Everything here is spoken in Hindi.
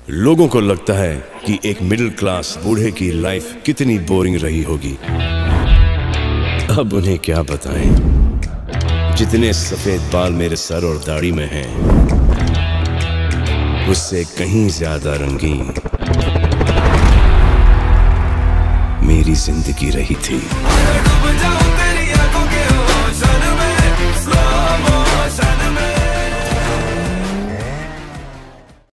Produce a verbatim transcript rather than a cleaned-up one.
लोगों को लगता है कि एक मिडिल क्लास बूढ़े की लाइफ कितनी बोरिंग रही होगी। अब उन्हें क्या बताएं, जितने सफेद बाल मेरे सर और दाढ़ी में हैं, उससे कहीं ज्यादा रंगीन मेरी जिंदगी रही थी।